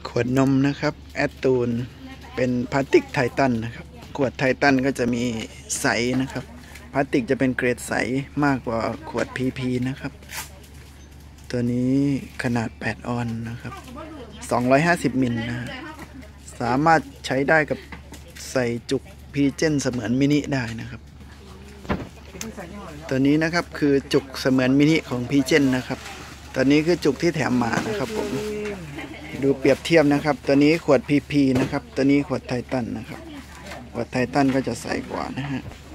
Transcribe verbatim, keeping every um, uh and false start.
ขวดนมนะครับแอดตูนเป็นพลาสติกไททันนะครับขวดไททันก็จะมีใสนะครับพลาสติกจะเป็นเกรดใสมากกว่าขวด พี พี นะครับตัวนี้ขนาดแปดออนนะครับสองร้อยห้าสิบมิลนะสามารถใช้ได้กับใส่จุกพีเจนเสมือนมินิได้นะครับตัวนี้นะครับคือจุกเสมือนมินิของพีเจนนะครับตัวนี้คือจุกที่แถมมานะครับผมดูเปรียบเทียบนะครับตัวนี้ขวด พี พี นะครับตัวนี้ขวดไททันนะครับขวดไททันก็จะใสกว่านะฮะ